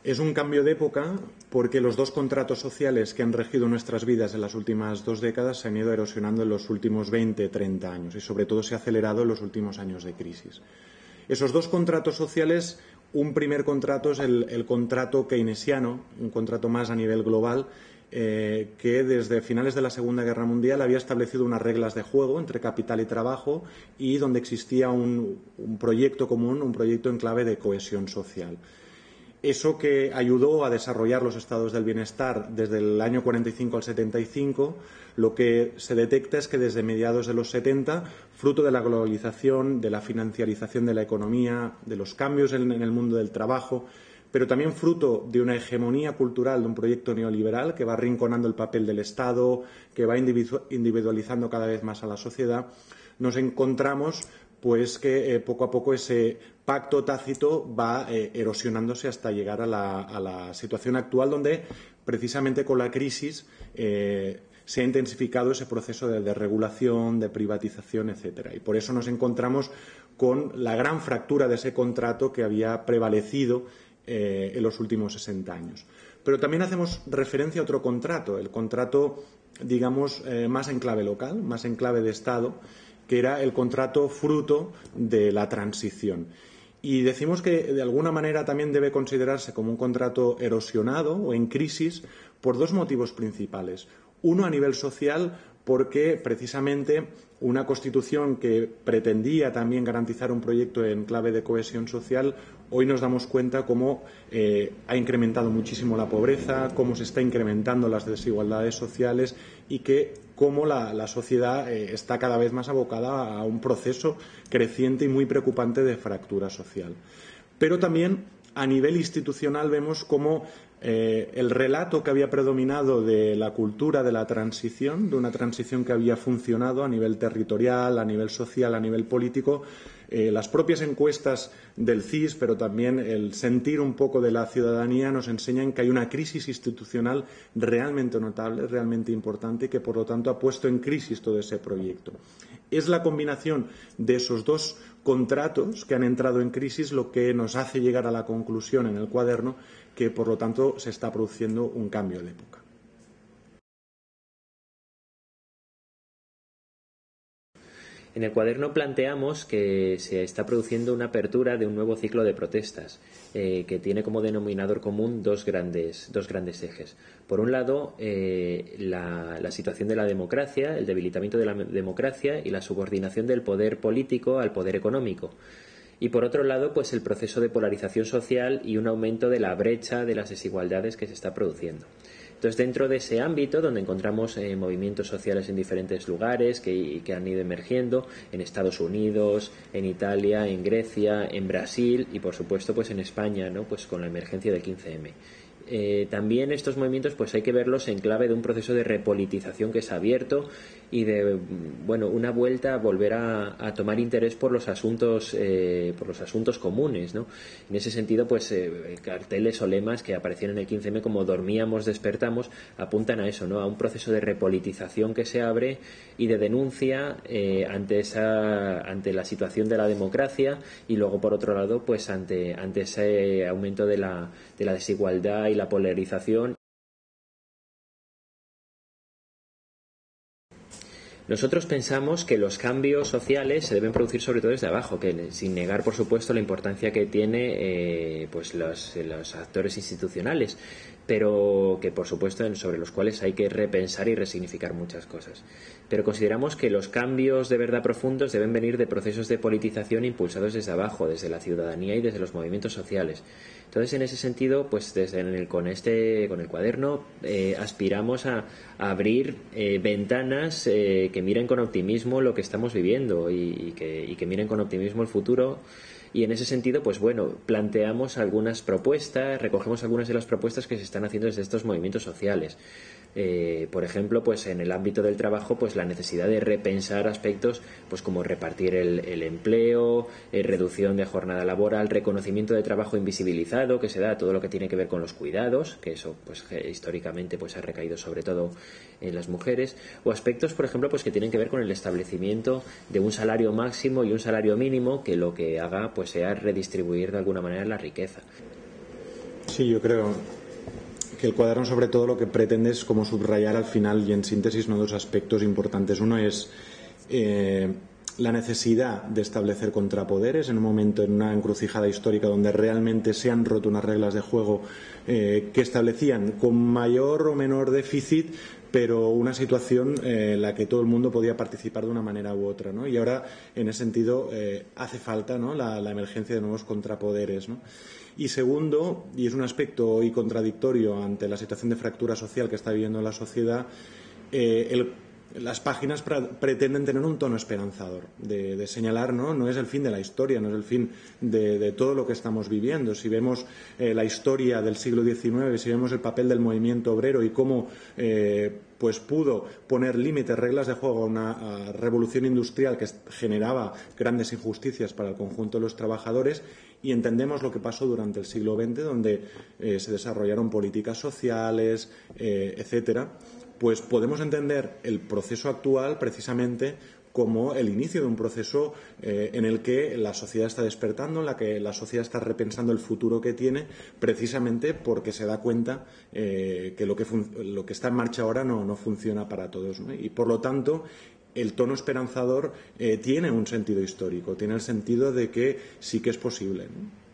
Es un cambio de época porque los dos contratos sociales que han regido nuestras vidas en las últimas 2 décadas se han ido erosionando en los últimos 20, 30 años y sobre todo se ha acelerado en los últimos años de crisis. Esos dos contratos sociales, un primer contrato es el contrato keynesiano, un contrato más a nivel global, que desde finales de la Segunda Guerra Mundial había establecido unas reglas de juego entre capital y trabajo y donde existía un proyecto común, un proyecto en clave de cohesión social. Eso que ayudó a desarrollar los estados del bienestar desde el año 45 al 75, lo que se detecta es que desde mediados de los 70, fruto de la globalización, de la financiarización de la economía, de los cambios en el mundo del trabajo, pero también fruto de una hegemonía cultural, de un proyecto neoliberal que va arrinconando el papel del Estado, que va individualizando cada vez más a la sociedad, nos encontramos pues que poco a poco ese pacto tácito va erosionándose hasta llegar a la situación actual donde precisamente con la crisis se ha intensificado ese proceso de desregulación, de privatización, etcétera. Y por eso nos encontramos con la gran fractura de ese contrato que había prevalecido en los últimos 60 años. Pero también hacemos referencia a otro contrato, el contrato, digamos, más en clave local, más en clave de Estado, que era el contrato fruto de la transición. Y decimos que de alguna manera también debe considerarse como un contrato erosionado o en crisis por dos motivos principales. Uno, a nivel social, porque precisamente una Constitución que pretendía también garantizar un proyecto en clave de cohesión social, hoy nos damos cuenta cómo ha incrementado muchísimo la pobreza, cómo se está incrementando las desigualdades sociales y cómo la sociedad está cada vez más abocada a un proceso creciente y muy preocupante de fractura social. Pero también a nivel institucional vemos cómo el relato que había predominado de la cultura de la transición, de una transición que había funcionado a nivel territorial, a nivel social, a nivel político, las propias encuestas del CIS, pero también el sentir un poco de la ciudadanía nos enseñan que hay una crisis institucional realmente notable, realmente importante y que, por lo tanto, ha puesto en crisis todo ese proyecto. Es la combinación de esos dos contratos que han entrado en crisis lo que nos hace llegar a la conclusión en el cuaderno que, por lo tanto, se está produciendo un cambio de época. En el cuaderno planteamos que se está produciendo una apertura de un nuevo ciclo de protestas que tiene como denominador común dos grandes ejes. Por un lado, la situación de la democracia, el debilitamiento de la democracia y la subordinación del poder político al poder económico. Y por otro lado, pues el proceso de polarización social y un aumento de la brecha de las desigualdades que se está produciendo. Entonces, dentro de ese ámbito, donde encontramos movimientos sociales en diferentes lugares que han ido emergiendo, en Estados Unidos, en Italia, en Grecia, en Brasil y, por supuesto, pues en España, ¿no? Pues con la emergencia del 15M. También estos movimientos pues hay que verlos en clave de un proceso de repolitización que se ha abierto y de una vuelta a volver a tomar interés por los asuntos comunes, ¿no? En ese sentido, pues carteles o lemas que aparecieron en el 15M como dormíamos, despertamos, apuntan a eso, ¿no? A un proceso de repolitización que se abre y de denuncia ante la situación de la democracia y luego, por otro lado, pues ante ese aumento de la desigualdad y la polarización. Nosotros pensamos que los cambios sociales se deben producir sobre todo desde abajo, que sin negar, por supuesto, la importancia que tiene los actores institucionales, pero que, por supuesto, sobre los cuales hay que repensar y resignificar muchas cosas. Pero consideramos que los cambios de verdad profundos deben venir de procesos de politización impulsados desde abajo, desde la ciudadanía y desde los movimientos sociales. Entonces, en ese sentido, pues con el cuaderno aspiramos a abrir ventanas que miren con optimismo lo que estamos viviendo y que miren con optimismo el futuro. Y en ese sentido, pues planteamos algunas propuestas, recogemos algunas de las propuestas que se están haciendo desde estos movimientos sociales. Por ejemplo, pues en el ámbito del trabajo, pues la necesidad de repensar aspectos pues como repartir el empleo, reducción de jornada laboral, reconocimiento de trabajo invisibilizado que se da a todo lo que tiene que ver con los cuidados, que eso pues históricamente pues ha recaído sobre todo en las mujeres, o aspectos, por ejemplo, pues que tienen que ver con el establecimiento de un salario máximo y un salario mínimo que lo que haga pues sea redistribuir de alguna manera la riqueza. Sí, yo creo que el cuaderno sobre todo lo que pretende es como subrayar al final y en síntesis dos aspectos importantes. Uno es la necesidad de establecer contrapoderes en un momento, en una encrucijada histórica donde realmente se han roto unas reglas de juego que establecían con mayor o menor déficit, pero una situación en la que todo el mundo podía participar de una manera u otra, ¿no? Y ahora, en ese sentido, hace falta, ¿no?, la emergencia de nuevos contrapoderes, ¿no? Y segundo, y es un aspecto hoy contradictorio ante la situación de fractura social que está viviendo la sociedad, las páginas pretenden tener un tono esperanzador, de señalar, no es el fin de la historia, no es el fin de todo lo que estamos viviendo. Si vemos la historia del siglo XIX, si vemos el papel del movimiento obrero y cómo pues pudo poner límites, reglas de juego a una revolución industrial que generaba grandes injusticias para el conjunto de los trabajadores, y entendemos lo que pasó durante el siglo XX, donde se desarrollaron políticas sociales, etcétera, pues podemos entender el proceso actual precisamente como el inicio de un proceso en el que la sociedad está despertando, en la que la sociedad está repensando el futuro que tiene, precisamente porque se da cuenta que lo que está en marcha ahora no funciona para todos, ¿no? Y por lo tanto el tono esperanzador tiene un sentido histórico, tiene el sentido de que sí que es posible, ¿no?